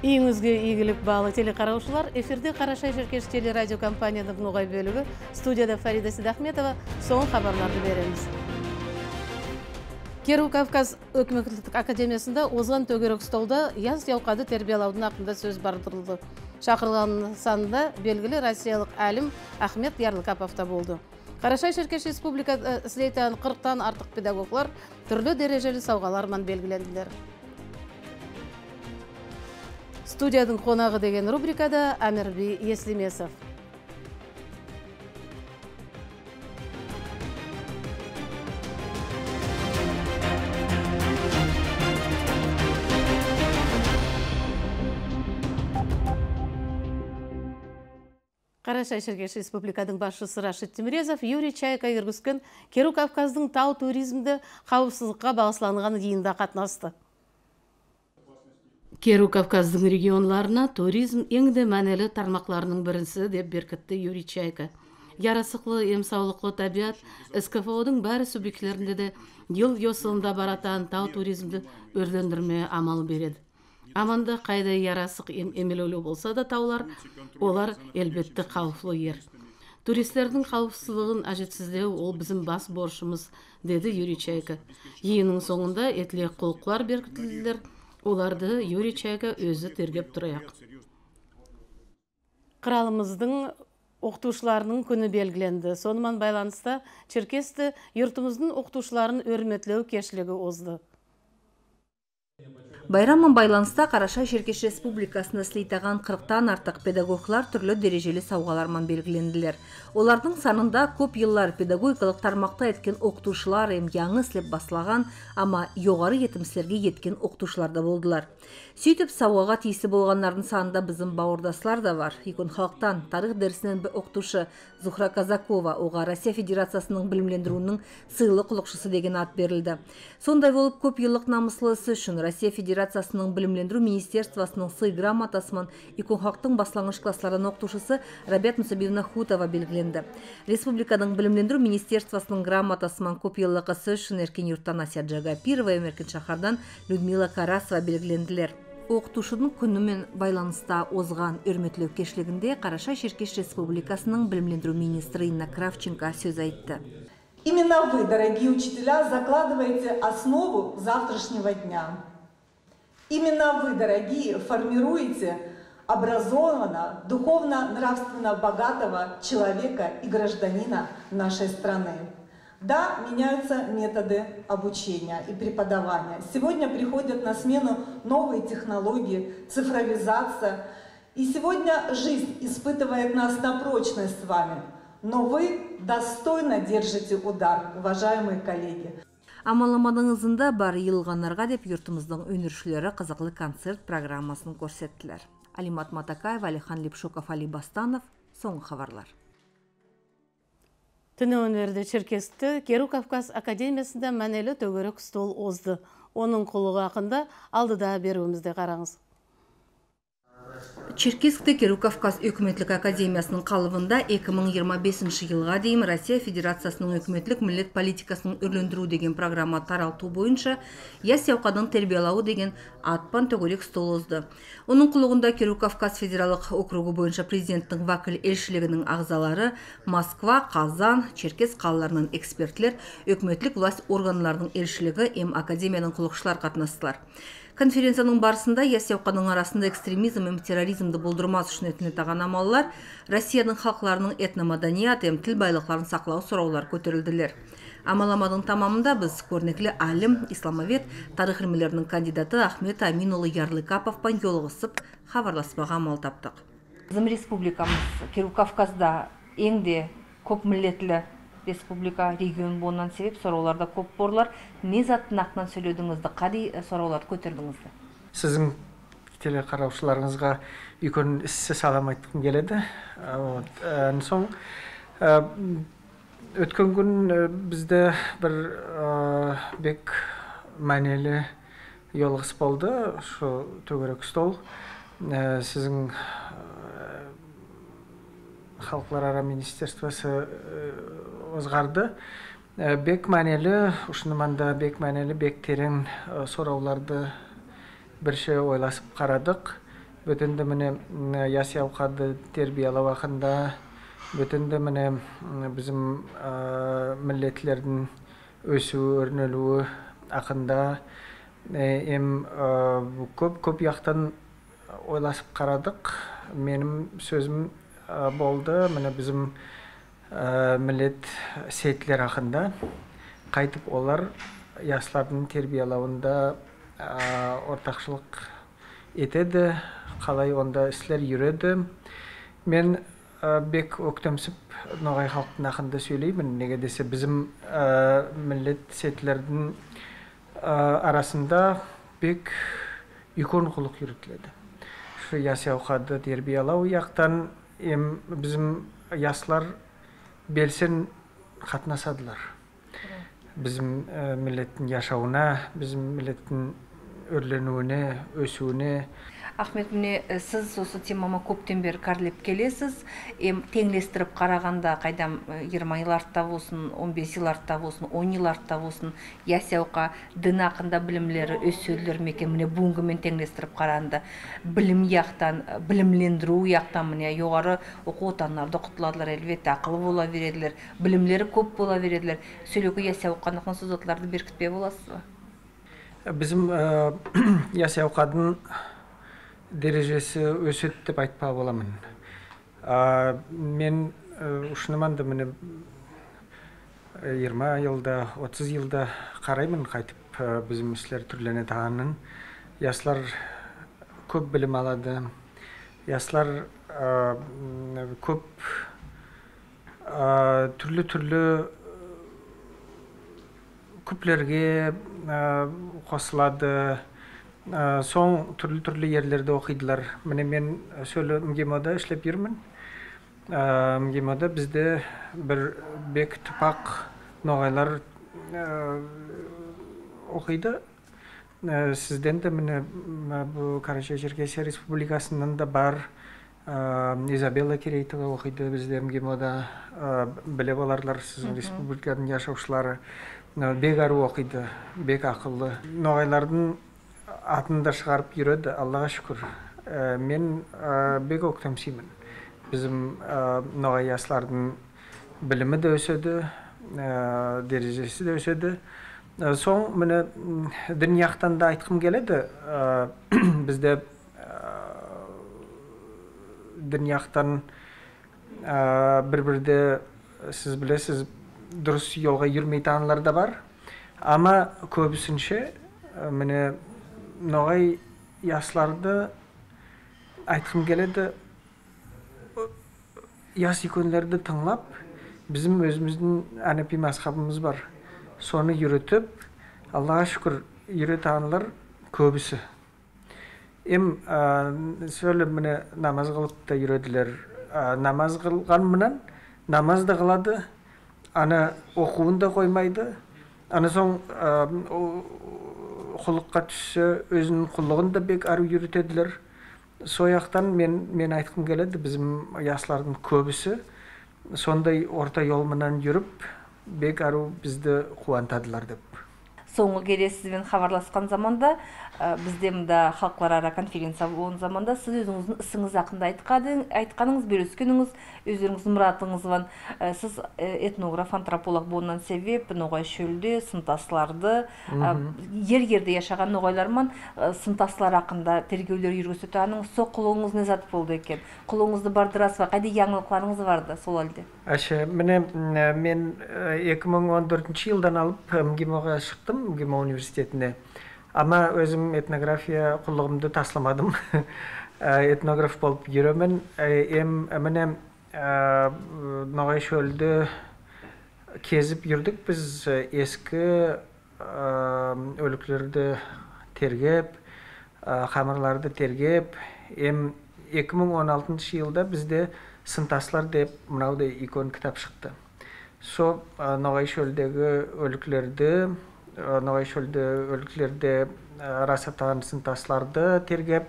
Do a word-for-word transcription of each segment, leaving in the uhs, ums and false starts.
Үйіңізге игілік балы телекараушылар, эфирде Қарашай Шеркеш телерадио компанияның ноғай бөлігі, студияда Фарида Сидахметова, соң хабарларды береміз. Керу Кавказ өкіметтік академиясында озған төгерек столда яз яуқады тербиялаудың ақында сөз бардырылды. Шақырылған санында белгілі россиялық әлім Ахмет Ярлыкаповта болды. Қарашай Шеркеш республика слейтан қырықтан артық педагоглар түрлі дәрежелі сауғалармен белгіленділер. Студияның қонағы деген рубрикада Амирби Еслимесов. Қарашай Шеркеш республикадың басшысы Рашид Тимирезов Юрий Чайка жүргізген Керу Кавказдың тау туризмді қауіпсіздікқа бағысланған жиында қатынасты. Керу Кавказдың регионларына туризм еңді мәнелі тармақларының бірінсі деп беркітті Юрий Чайка. Ярасықлы, емсаулықлы табиат, СКФО-дың бәрі субъектлерінде де ел йосылында баратан тау туризмді өрлендірме амалы береді. Аманда қайда ярасық емелеулі болса да таулар, олар әлбетті қауіпсіз ер. Туристердің қауіпсіздігін әжетсіздеу ол bizim бас борышымыз, деді Юрий Чайка. Жиынның соңында етлек қолқылар беркітілділер, оларды Юрий Чайка өзі тергеп тұрайық. Қыралымыздың оқытушыларының күні белгіленді. Сонымен байланысты Черкесті юртымыздың оқытушыларын өрметлеу кешілігі озды. Байраммен байланыста Қарашай Шеркеш республикасында слейтаған қырықтан артық педагоглар түрлі дәрежелі сауғалармен белгіленділер. Олардың санында көп еллар педагогикалық тармақта еткен оқытушылар ем яңы слеп басылаған, ама жоғары етімсілерге еткен оқытушылар да болдылар. Сөйтіп сауғаға тиісі болғандардың санында біздің бауырдаслар да бар. Икон халықтан тарих дәрісінен бір оқытушы Зухра Казакова оға Россия Федерациясының білімлендіруінің сыйлы құлықшысы деген ат берілді. Сондай болып көп еллық намыслысы үшін Россия Федерациясының білімлендіру министерствосының сый грамотасымен икон халықтың баслаңыш классларының оқытушысы Рабиат Мусабиевна Хутова белгіленді. Республиканың білімлендіру министерствосының грамотасымен көп еллық ысы үшін еркен юрттан Асия Джагапирова, еркен шахардан Людмила Карасова белгіленділер. Оқытушының күнімен байланыста озған өрметлеу кешілігінде Қарашай Шеркеш республикасының білімлендіру министрі Инна Кравченко сөз айтты. Именно вы, дорогие учителя, закладываете основу завтрашнего дня. Именно вы, дорогие, формируете образованного, духовно-нравственно богатого человека и гражданина нашей страны. Да, меняются методы обучения и преподавания. Сегодня приходят на смену новые технологии, цифровизация. И сегодня жизнь испытывает нас на прочность с вами. Но вы достойно держите удар, уважаемые коллеги. Амаламадыңызында бар елғанарға деп юртымыздың өнершілері қызықлы концерт программасын көрсеттілер. Алимат Матакаева, Алихан Лепшоков, Али Бастанов, соңғы хабарлар. Түні өнерді Черкесті Керу Кавказ академиясында мәнелі төгерек стол озды. Оның құлығы ақында алдыда беруімізде қараңыз. Черкесті Керу Кавказ өкіметлік академиясының қалыбында екі мың жиырма бесінші жылға дейін Россия Федерациясының өкіметлік милlet политикасының өрлендіру деген программа таралту бойынша яс яуқадың тербиялауы деген атпан төгерек стол озды. Оның құлығында Керу Кавказ федералық округы бойынша президенттің вакіл елшілігінің ағзалары Москва, Қазан, Черкес қалаларының экспертлер, өкіметлік власть органларының елшілігі ем академияның құлықшылар қатынастылар. Конференцияның барысында яс яуқадың арасында экстремизм ем терроризмді болдырмас үшін етілетін амаллар, Россияның халқларының этномаданият ем тіл байлықларын сақлау сұраулар көтерілділер. Амаламадың тамамында біз көрнеклі әлім, исламовед, тарих ilmilерінің кандидаты Ахмет Аминұлы Ярлыкаповпан жолығысып, хабарласпаға амал таптық. Bizim республикамыз Керу Кавказда еңде көп миллетлі республика регион болған себеп сұрауларда көп борлар. Не заттың ақтан сөйледіңізді, қади сұрауларды көтердіңізді? Сіздің телекараушыларыңызға үйкөн ісі салам айтқым келеді. Соң өткен күн бізде бір бек мәнелі жолығыс болды. Шу төгерек стол. Сіздің халықлар ара министерствосы озғарды. Бек мәнелі, ұшыныманда бек мәнелі, бек терең сұрауларды бірше ойласып қарадық. Бөтенде мене ясяукады тербиялау ақында, бөтенде мене bizim милләтләрдән өсү, өрнөлү ақында эм көп-көп яктан ойлашып карадык. Менің сөзім болды, мене bizim милләт сетлер ақында кайтып олар яслардын тербиялауында ортакчылык етеді, қалай онда іслер жүреді. Мен бек өктемсіп ноғай халықтың ақында сөйлеймін. Неге десе, bizim милләт сетлердің арасында бек үлкен құлық жүргізіледі. Шу ясяукады тербиялау яқтан эм bizim яслар белсен қатнасадылар. Bizim милләттің яшауына, bizim милләттің өрленуіне, өсуіне. Ахмет, міне сіз осы темама көптен бері карлеп келесіз. Эм теңлестіріп қарағанда қайдам жиырма ел артта болсын, он бес ел артта болсын, он ел артта болсын, ясяуқа дін ақында білімлері өсөділер мекен. Міне бүгінгімен теңлестіріп қарағанда білім яқтан, білімлендіру яқтан міне жоғары оқу отанларды құтыладылар, әлбетте ақылы бола береділер, білімлері көп бола береділер. Сөйлеуге ясяуқа нақын сөзотларды беркітпе боласыз ба? Bizim ясяукадың дәрежесі өсет деп айтпа боламын. Мен ұшыныманды мені жиырма жылда, отыз жылда қараймын қайтып bizim іслер түрлене тағанын. Яслар көп білім алады. Яслар көп түрлі-түрлі көплерге қосылады. Соң түрлі-түрлі ерлерді оқидылар. Міне мен сөйлі МГИМОда ішлеп жүрмін. МГИМОда бізде бір бек тұпақ ноғайлар оқиды. Сізден де міне бұл Карача-Черкесия Республикасынан да бар. Изабелла Керейтова оқиды бізде МГИМОда. Біле боларлар сіздің республиканың яшаушылары. Бек ару оқиды, бек ақылды. Ноғайлардың атында шығарып жүреді, Аллаға шүкір. Мен бек өктемсеймін. Bizim ноғай яслардың білімі де өседі, дәрежесі де өседі. Соң міне дін яқтан да айтқым келеді. Бізде дін яқтан бір-бірде сіз білесіз дұрыс жолға жүрмей танылар да бар. Ама көбісінше міне ноғай ясларды айтқым келеді. Яс икөнлерді тыңлап, bizim өзіміздің әнепи мазхабымыз бар. Соны үйретіп, Аллаға шүкір үйрете анылар көбісі. Эм сөйлеп міне намаз қылып та үйретілер. Намаз қылған мұнан, намаз да қылады, аны оқуын да қоймайды. Аны соң құлыққа түссе, өзінің құлығын да бек ару үйретеділер. Сояқтан мен, мен айтқым келеді, bizim яслардың көбісі сондай орта yolмынан жүріп, бек ару бізді қуантадылар деп. Соңғы келе сізбен хабарласқан заманда, бізде мұнда халықлар ара конференция болған заманда, сіз өзіңіздің ісіңіз ақында айтқаныңыз, бөліскеніңіз, өздеріңіздің мұратыңыз бар. Сіз этнограф, антрополог болғаннан себеп, ноғай шөлде, сынтасларды, ер-ерде яшаған ноғайлармен сынтаслар ақында тергеулер жүргізетінің, со құлыңыз не зат болды екен? Құлыңызды бардырас ба? Қайда яңылықларыңыз барды сол әлде? Әше, міне мен екі мың он төртінші жылдан алып МГИМОға шықтым, МГИМО университетіне. Ама өзім этнография құлығымды тасламадым. Этнограф болып жүремін. Міне ноғай шөлді кезіп жүрдік. Біз ескі өліктерді тергеп, қамырларды тергеп. екі мың он алтыншы жылда бізде сынтаслар деп мынаудай икон кітап шықты. Со ноғай шөлдегі өліктерді, ноғай шөлді өліктерді расатаған сынтасларды тергеп,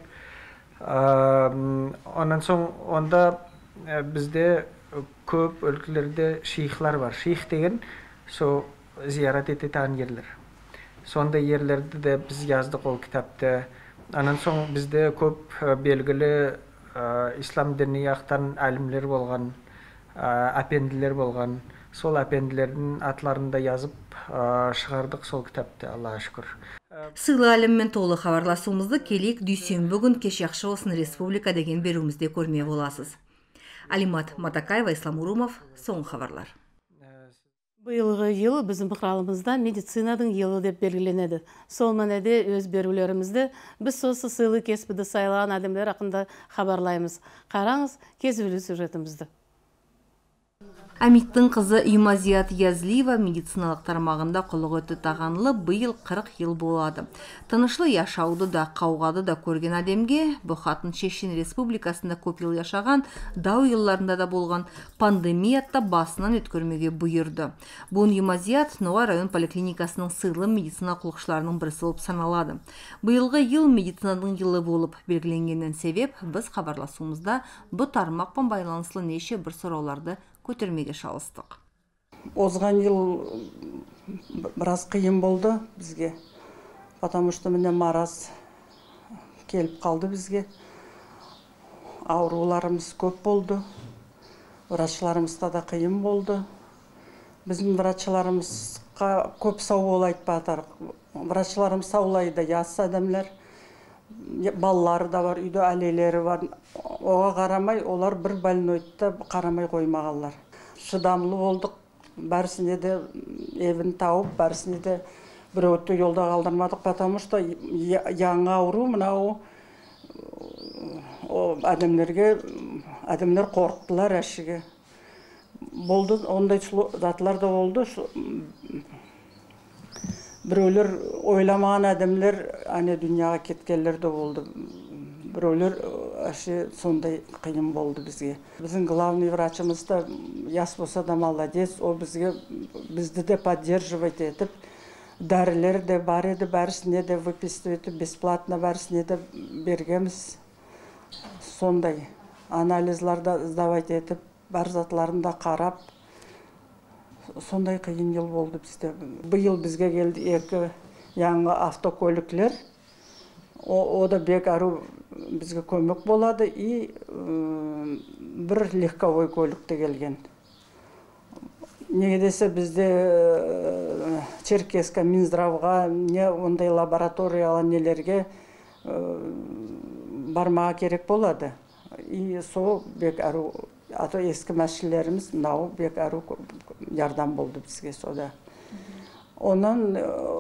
онан соң онда бізде көп өліктерде шейхлар бар. Шейх деген со зиярат ететаған ерлер. Сонда ерлерді де біз яздық ол кітапты. Анан соң бізде көп белгілі ислам діни яқтан әлімлер болған, әпенділер болған. Сол әпенділердің атларында yazып шығардық сол кітапты, Аллаға шүкір. Сыйлы әліммен толы хабарласуымызды келек дүйсенбі күн кеш яқшы болсын республика деген беруімізде көрмей боласыз. Алимат Матакаева, Ислам Урумов, соңғы хабарлар. Быйылғы ел біздің пықралымызда медицинадың елі деп белгіленеді. Сол мәнеде өз берулерімізді біз сосы сыйлы кеспіді сайлаған адамдар ақында хабарлаймыз. Қараңыз кезбілі сюжетімізді. Әмиттің қызы Юмазият Язлиева медициналық тармағында құлық өті тағанлы быйыл қырық ел болады. Тынышлы яшауды да, қауғады да көрген әдемге, бұқатын Шешен Республикасында көп ел яшаған, дау елларында да болған пандемиятта басынан өткөрмеге бұйырды. Бұн Юмазият Нова район поликлиникасының сыйлы медицина құлықшыларының бірісі болып саналады. Быйылғы ел медицинаның елі болып белгіленгеннен себеп, біз хабарласуымызда бұл тармақпен байланыслы неше бір сұрауларды көтермеге шалыстық. Озған ел біраз қиын болды бізге, потому что міне мараз келіп қалды бізге. Ауруларымыз көп болды, врачларымызда да қиын болды. Біздің врачларымызға көп сауыл айтпатар. Врачларымыз саулайды, яс адамлар, балалары да бар, үйде әлелері бар. Оға қарамай, олар бір больнойтта қарамай қоймағалар. Шыдамлы болдық, бәрісіне де евін тауып, бәрісіне де бір өтті елда қалдырмадық, потому что яңа ауру, мынау әдемлерге, әдемлер қорқтылар әшіге. Болды, ондай затылар да болды. Біреулер ойламаған әдемлер әне дүнияға кеткелер де болды. Біреулер әше сондай қиын болды бізге. Біздің главный врачымыз да яс болса да молодец, о бізге бізді де поддерживать етіп, дәрілер де бар еді, бәрісіне де выписывать, бесплатно бәрісіне де бергеміз. Сондай анализларда сдавать етіп, бар затларын да қарап, сондай қиын ел болды бізде. Бұйыл бізге келді екі яңы автокөліклер. О да бек ару бізге көмек болады и бір легковой көлікті келген. Неге десе бізде Черкеска, Минздравға, не ондай лабораториялы нелерге бармаға керек болады. И со бек ару, ато ескі мәшілеріміз, мынау бек ару ярдам болды бізге сода. Онан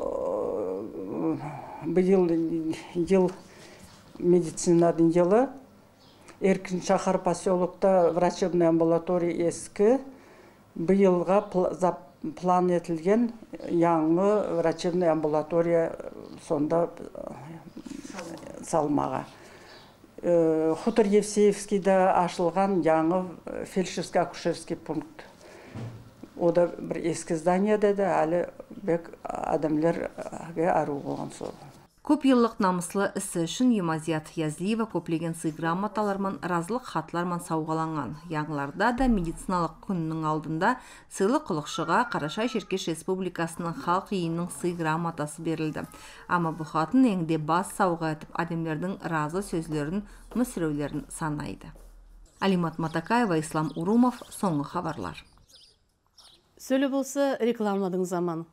бұйыл ел медицинадың елі, Эркин шахар поселокта врачебный амбулатория ескі, бұйылға план етілген яңы врачебный амбулатория сонда салмаға. Хутор Евсеевскийда ашылған яңы фельдшерско-акушерский пункт. О да бір ескі зданиеде де әлі бек адамлерге ару болған сол. Көп еллық намыслы ісі үшін Юмазият Язлиева көплеген сый грамоталармен, разылық хатлармен сауғаланған. Яңларда да медициналық күннің алдында сыйлы құлықшыға Қарашай Шеркеш Республикасының халық үйінің сый грамотасы берілді. Ама бұл хатын еңде бас сауға етіп, адамлердің разы сөзлерін, мүсіреулерін санайды. Алимат Матакаева, Ислам Урумов, соңғы хабарлар. Сөйлі болса рекламадың заман.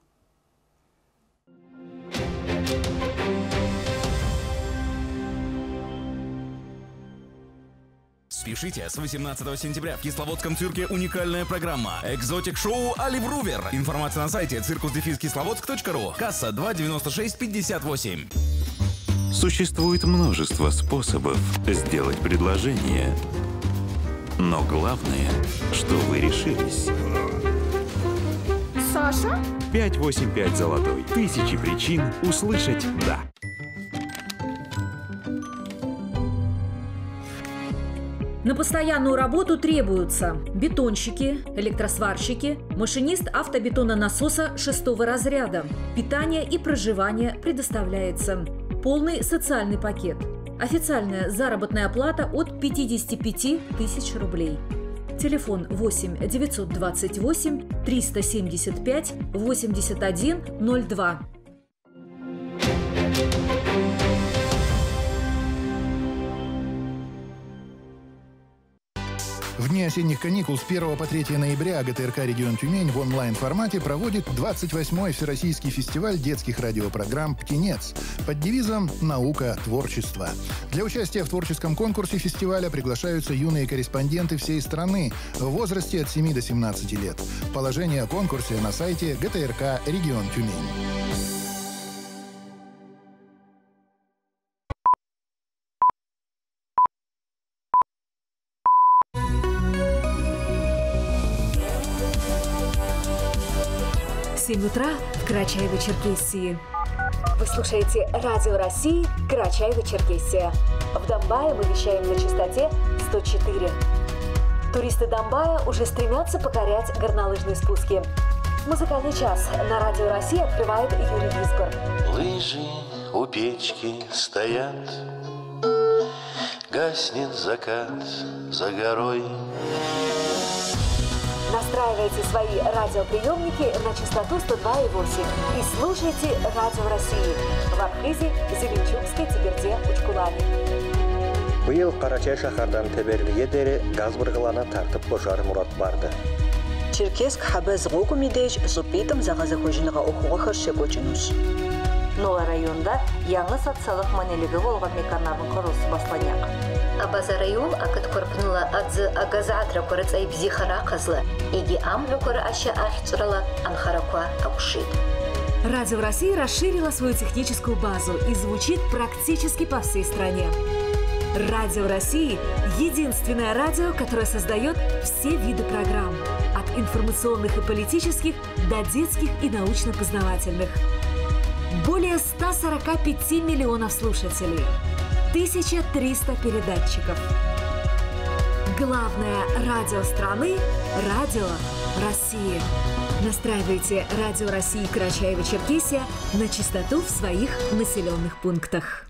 Спешите, с восемнадцатого сентября в Кисловодском цирке уникальная программа «Экзотик-шоу Олив Рувер». Информация на сайте циркус дефис кисловодск точка ру. Касса два девяносто шесть пятьдесят восемь. Существует множество способов сделать предложение. Но главное, что вы решились. Саша? пять восемь пять золотой. Тысячи причин услышать «да». На постоянную работу требуются бетонщики, электросварщики, машинист автобетононасоса шестого разряда. Питание и проживание предоставляется. Полный социальный пакет. Официальная заработная плата от пятидесяти пяти тысяч рублей. Телефон восемь девятьсот двадцать восемь триста семьдесят пять восемьдесят один ноль два. В дни осенних каникул с первого по третье ноября ГТРК «Регион Тюмень» в онлайн-формате проводит двадцать восьмой Всероссийский фестиваль детских радиопрограмм «Птенец» под девизом «Наука, творчество». Для участия в творческом конкурсе фестиваля приглашаются юные корреспонденты всей страны в возрасте от семи до семнадцати лет. Положение о конкурсе на сайте ГТРК «Регион Тюмень». семь утра в Карачаево-Черкесии. Вы слушаете Радио России Карачаево-Черкесия. В Домбае мы вещаем на частоте сто четыре. Туристы Домбая уже стремятся покорять горнолыжные спуски. Музыкальный час на Радио России открывает Юрий Визгор. Лыжи у печки стоят, гаснет закат за горой. Настраивайте свои радиоприемники на частоту сто два и восемь и слушайте Радио России в Абхазии, Зеленчукской, Тиберде, Учкулане. Быйыл Карачай шахардан Теберлиге дере газ бұрғылана тартып бошар мұрат барды. Черкесск хабез ғоку медеж зупитым зағазы көжініға оқуға хыршы көчінуш. Нола районда яңы социалык манелігі болған меканардың құрылысы басланяк. Абаза район акыт корпнула адзы агазаатра корыц айбзи хара казлы. Иги амлю коры аша ахчырала анхаракуа акушит. Радио России расширила свою техническую базу и звучит практически по всей стране. Радио России – единственное радио, которое создает все виды программ. От информационных и политических до детских и научно-познавательных. Более ста сорока пяти миллионов слушателей. тысяча триста передатчиков. Главное радио страны – Радио России. Настраивайте Радио России Карачаево-Черкесия на частоту в своих населенных пунктах.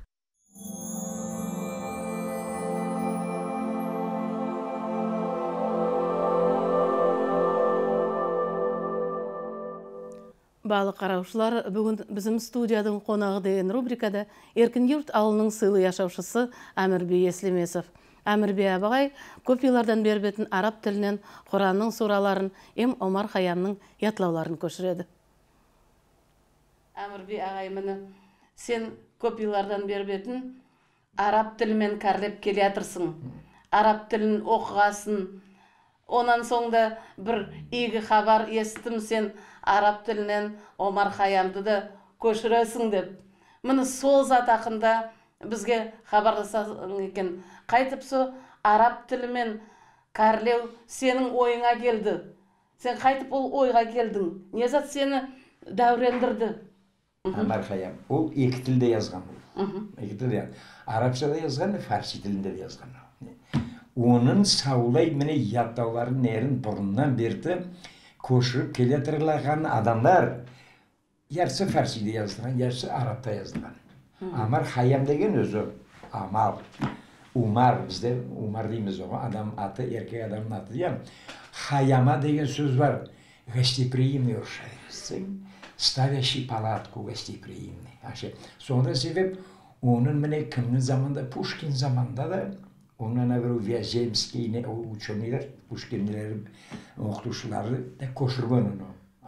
Балы қараушылар, бүгін біздің студияның қонағы деген рубрикада Еркін Юрт ауылының сыйлы яшаушысы Әмірбей Еслемесов. Әмірбей абағай көп елардан бербетін араб тілінен Құранның сураларын Ем Омар Хайямның ятлауларын көшіреді. Әмірбей ағай мені, сен көп елардан бербетін араб тілімен кәрлеп келе атырсың. Араб тілін оқығасын. Онан соңда бір игі хабар естім, сен араб тілінен Омар Хайямды да көшіресің деп. Мені сол зат ақында бізге хабарласың екен. Қайтып со араб тілімен кәрлеу сенің ойыңа келді. Сен қайтып ол ойға келдің. Не зат сені дәурендірді? Омар Хайям, ол екі тілде yazған. Екі тілде. Арабшада yazған, фарси тілінде yazған. Оның саулай міне яттауларын нерін бұрыннан берді көшіріп келетірлаған адамдар ярсы фарсиде жаздырған, ярсы арабта жаздырған. Омар Хайям деген өзі Амар, Умар, бізде Умар дейміз оған, адам аты, еркек адамның аты дейм. Хайяма деген сөз бар, гостеприимный ұршайырсың, ставящий палатку гостеприимный. Сонда себеп, оның міне кімнің заманда, Пушкин заманда да, ondan evvel Vyazeemskiy ne ученыйлар, Пушкинлер, оқытушылары да көшірген оны.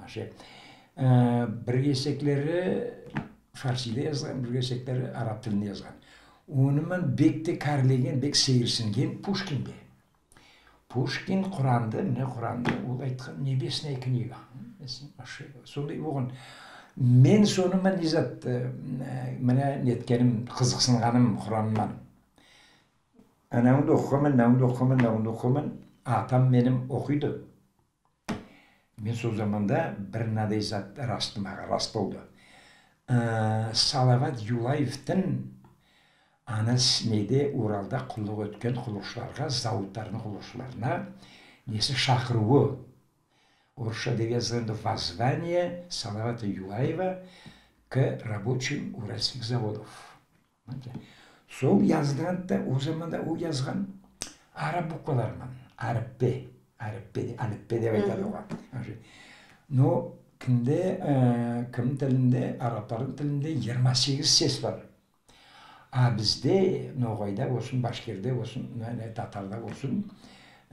Бір кесектері фарсиде жазған, бір кесектері араб тілінде жазған. Онымен бекті кәрлеген, бек сейірсінген Пушкин бе. Пушкин Құранды, не Құранды, ол айтқан небесная книга. Сондай оған. Мен сонымен незат, міне неткенім, қызықсынғаным Құраныман. Anamda okuman, namda okuman, namda okuman. Atam benim okuydu. Ben o zamanda bir naday zat rastımağa rast oldu. Salavat Yulayev'tin anası neydi Ural'da kulluk ötken kullukçularga, zavutların kullukçularına nesi şakırığı. Orşa diye yazıldı воззвание Салавата Юлаева к рабочим уральских заводов. Сол yazganda, o zamanda o yazgan Arap bukvalarman, Arapbe, Arapbe, Arapbe de aytadı oğa. No, kinde, kim tilinde, Arapların tilinde yirmi sekiz ses var. A bizde, Noğay'da olsun, Başkir'de olsun, Tatar'da olsun,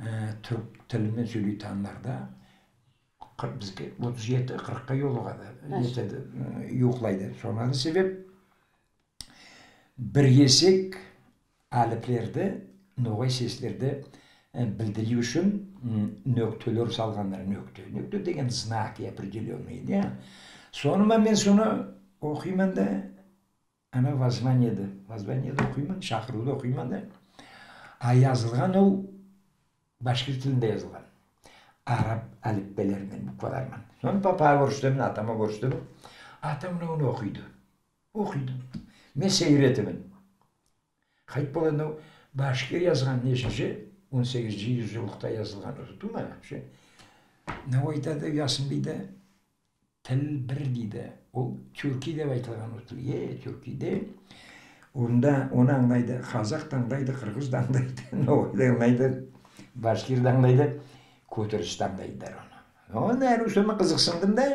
Türk tilinden söyleytenlerde bizge otuz yedi qirqqa yo'lig'adi, yetadi, yo'qlaydi. Sonraki sebep bir yesek aliflerde, no'g'ay seslerde bildiriş üçün nöktölör salganlar, nöktö. Nöktö degen znak определенный, ya. Sonra ben sonra okuyman da ana vazmaniyada, vazmaniyada okuyman, şahiruda okuyman da a yazılgan o başka tilinde yazılgan. Arap alifbelerмен, bukvalarмен. Sonra papaya görüştüm, atama görüştüm. Atam onu okuydu. Okuydu. Men seyretimin. Kayıt bolanı başka yazgan neşeci on sekizinci yüzyıllıkta yazılgan değil mi? Şey, ne oyda da Yasin Bey de tel bir deydi. O Türkiye'de baytılgan o til. Ye, Türkiye'de. Onda onu anlaydı. Kazak da anlaydı, Kırgız da anlaydı. Ne oyda anlaydı. Başkir de anlaydı. Koturist'ten deydiler onu. Onu her üstüme kızıksındım da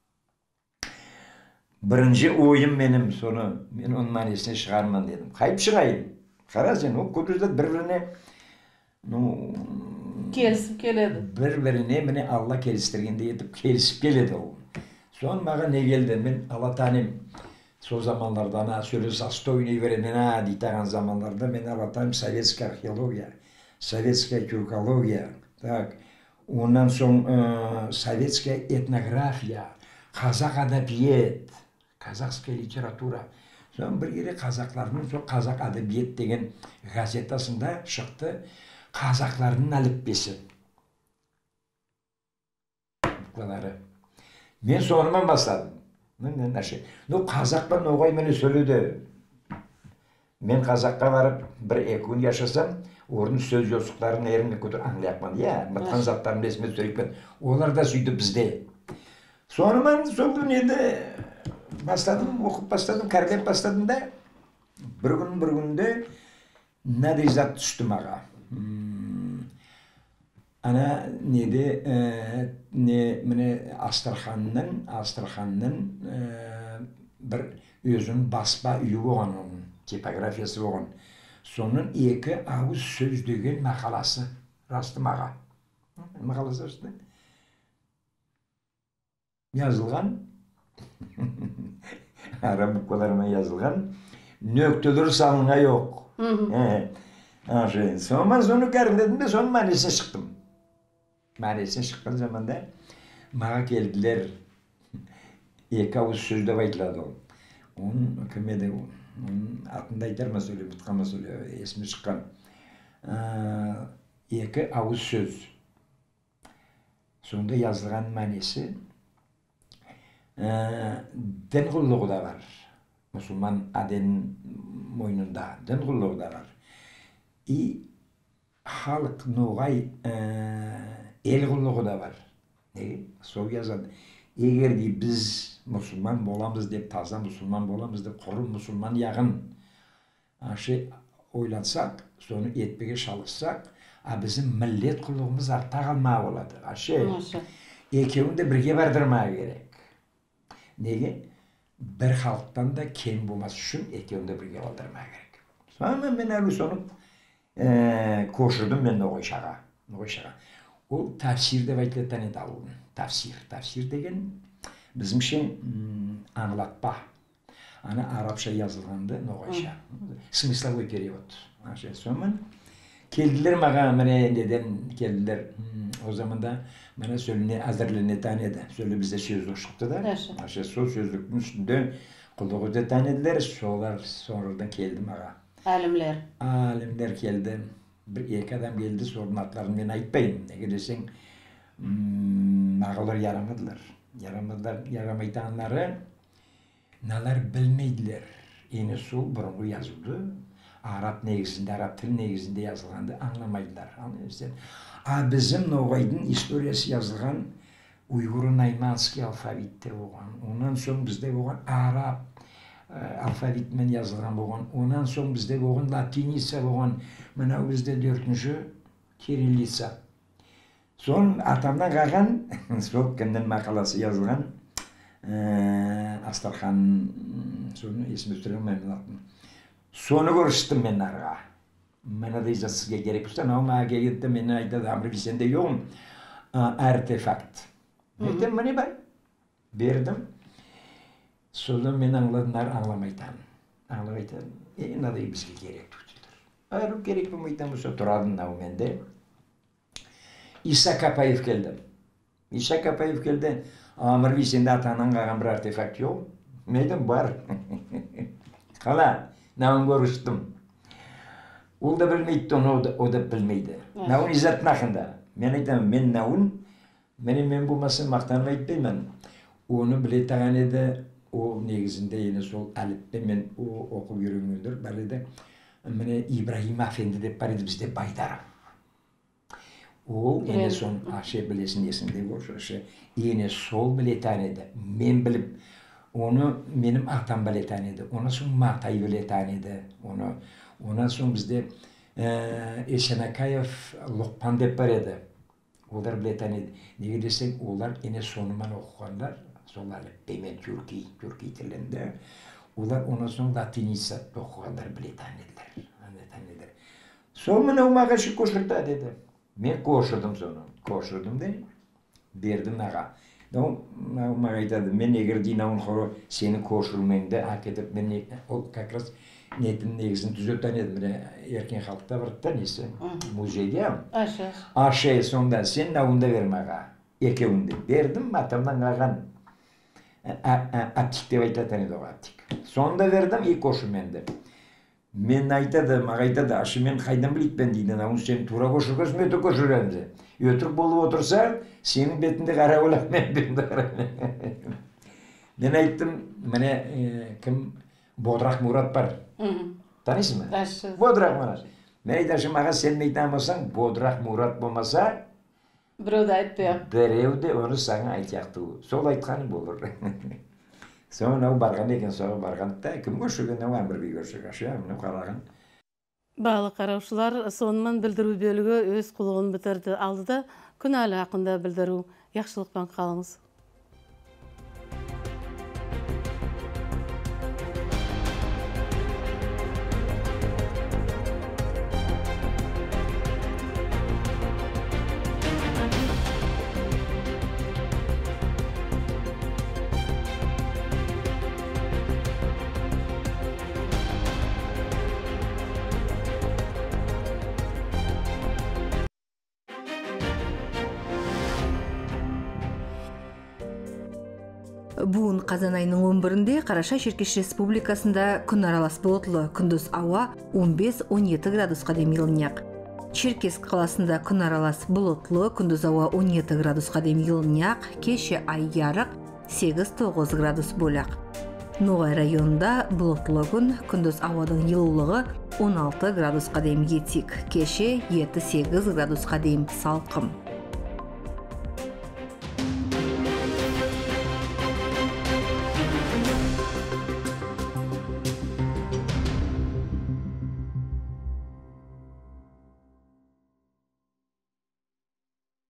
birinci oyum benim sonu. Ben onun manesini çıkarman dedim. Kayıp çıkayım. Karasın o Kudüs'te birbirine no, Kelisip geledi. Birbirine beni Allah kelistirgende yetip kelisip geledi o. Son bana ne geldi? Ben Allah'tanım son zamanlarda ana söyle sastoyunu verenen ha diyten zamanlarda ben Allah'tanım Sovetski arkeologiya, Sovetski Türkologiya, tak. Ondan sonra e, Sovetski etnografiya, Kazak adabiyet, Kazakska literatura. Sonra bir yere Kazaklarının, sonra Kazak adabiyet degen gazetasında çıktı. Kazaklarının alifbesi. Bukaları. Ben sonradan başladım. Ne ne şey. No Kazaklar noğay beni söyledi. Ben Kazak'a varıp bir iki gün yaşasam, onun söz yozluklarını erimle kötü anlayapman. Ya, batan zatlarını resmi söyleyip onlar da süydü bizde. Sonra ben sonra neydi? Başladım, okup başladım, kardeş başladım da bir gün bir günde ne de zat düştüm ağa. Hmm. Ana neydi? E, ne mene Astrahan'ın, Astrahan'ın e, bir özün basma üyü olan onun, tipografiyası olan. Sonun iki ağız söz degen makalası rastım ağa. Makalası rastım. Yazılgan. Arap bukalarıma yazılgan. Nöktölür salına yok. He. Şey. Sonra sonu karınladım da son manesine çıktım. Manesine çıktığım zaman da bana geldiler. İki ağız sözde baytladı o. Onun kümede o. Onun altında iterme söylüyor, butkama söylüyor. Esmi çıkan. İki ağız söz. Sonunda yazılgan manesi din kulluğu da var. Müslüman adenin moynunda din kulluğu da var. İ halk noğay el kulluğu da var. Ne? Sol yazan. Eğer de biz Müslüman bolamız deyip taza Müslüman bolamız deyip kuru Müslüman yağın şey oylansak, sonra etmeye çalışsak, bizim millet kulluğumuz arta kalmaya oladı. Şey, ekevini de birge bardırmaya gerek. Nege? Bir halktan da kem bulması için ekevini de birge bardırmaya gerek. Sonra ben öyle sonup e, koşurdum ben o işağa. O işağa. O tafsirde vakitten edi alın. Tafsir. Tafsir degen bizim şey hmm, anlatma. Ana Arapça yazılgandı o işağa. Smyslovoy перевод. Sonra keldiler bana neden keldiler hmm, o zaman da bana söylene hazırlığını tanıdı. Söyle bize sözlük çıktı da. Aşağı sol sözlükün üstünde kuluğu da tanıdılar. Solar sonradan geldi bana. Alimler. Alimler geldi. Bir iki adam geldi sorunatlarını ben ayıpayım. Ne gelirsen hmm, ağalar yaramadılar. Yaramadılar, yaramaydanları neler bilmeydiler. Yine sol burunlu yazıldı. Arap negizinde, Arap tili negizinde yazılgandı, anlamaydılar. Anlıyorsun. A bizim Noğay'ın historiyası yazılgan Uygur'un Naymanski alfavittir olgan. Ondan sonra bizde olgan Arap e, alfavitmen yazılgan olgan. Ondan sonra bizde olgan Latinisa olgan. Mana bizde dörtüncü Kirillisa. Son atamdan kalkan, son kendim makalası yazılgan e, Astrahan, sonra ismi sürüyorum ben. Sonu görüştüm ben araya. Bana da izasızga gerek olsa, ama geldi beni ayda amrı bizende yoğun artefakt. Dedim bana ben verdim. Sonra beni anladılar, anlamaydan. Anlamaydan. E, ne de bizge gerek tutulur. Arı gerek bu meydan bu soturadın da o mende. İsa Kapayev geldi. İsa Kapayev geldi. Amr bizende atanan kalan bir artefakt yok. Meydan var. Hala, nağın görüştüm. O da bilmeydi onu, o da, o da bilmeydi. Nağın izzat nakında. Ben aytam, men nağın, benim men bulmasın maqtanmaydı deyman. Onu bile tağanede, o negizinde yine sol alipte men o okup yürümündür. Böyle de, mene İbrahim Efendi de paraydı bizde Baydarov. O yine son aşağı bilesin yesinde görüşür. Yine sol bile tanede. Men bilip, onu benim atam bile tanede. Ona son Matay bile tanede. Onu Ondan sonra bizde Eşenakayev, Lokpan dep var edi. Olar bile tanıdı. Nege desek, olar yine sonuman okuyanlar. Solar Bemen Türkiye, Türkiye tilinde. Olar ondan sonra Latinisa okuyanlar bile tanıdılar. Tanıdılar. Sonra ne olmağa şu koşurdu dedi. Ben koşurdum sonra. Koşurdum dedi. Verdim nağa. No, olmağa dedi. Ben eğer dinamın koru seni koşurmayın da hak edip ben o kakras netin negizini düzelten edim. Erken halkta var da neyse. Muzeyde. Aşağı. Aşağı sonunda sen nağında vermeğe. Ekevinde verdim. Atamdan ağan. Aptik de vayta tanıdı o aptik. Sonunda verdim. İlk koşum mende. Men aytadım, ağaytadı. Aşı men kaydan bilik ben deydi. Nağın sen tura koşur koşur, ötü koşur önce. Ötürk bolup otursa, senin betinde kara olak men betinde kara. Ben ayttım, mene kim Bodrak Murat var. Tanıysın mı? Bodrak Murat. Ben aytaşım ağa sen meytan olsan, Bodrak Murat olmasa, Birevde aytpıyor. Birevde onu sana aytacaktı. Sol aytkanı olur. Sonra o bargan eken sonra bargan da kim görüşügen ne var bir görüşük aşağı ne karagan. Bağlı qarawçılar sonman bildirүү bölügü öz kuluğunu bitirdi. Aldıda kun ali haqında bildirүү. Yaxşılık bilan qalыңыз. Буын қазан айының он бірінде Қараша Шеркеш Республикасында күн аралас болотлы, күндіз ауа он бес он жети градусқа дейін жылынақ. Черкесск қаласында күн аралас болотлы, күндіз ауа он жети градусқа дейін жылынақ, кеше ай ярық сегиз тогуз градус болақ. Ноғай районында болотлы күн, күндіз ауадың жылулығы он алты градусқа дейін етик, кеше жети сегиз градусқа дейін салқым.